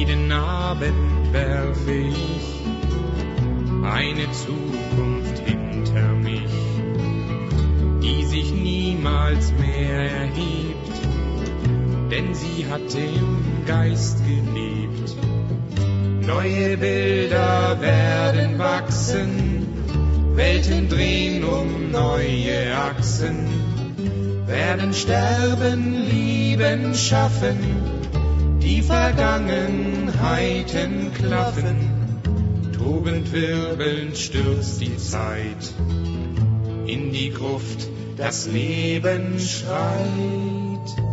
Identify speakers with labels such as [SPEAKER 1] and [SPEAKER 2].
[SPEAKER 1] Jeden Abend werfe ich eine Zukunft hinter mich, die sich niemals mehr erhebt, denn sie hat im Geist gelebt. Neue Bilder werden wachsen, Welten drehen um neue Achsen, werden sterben, lieben, schaffen, die Vergangenheiten klaffen. Tobend, wirbelnd stürzt die Zeit in die Gruft, das Leben schreit.